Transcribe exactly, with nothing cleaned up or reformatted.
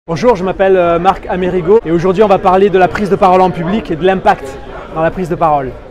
Bonjour, je m'appelle Marc Amerigo et aujourd'hui on va parler de la prise de parole en public et de l'impact dans la prise de parole.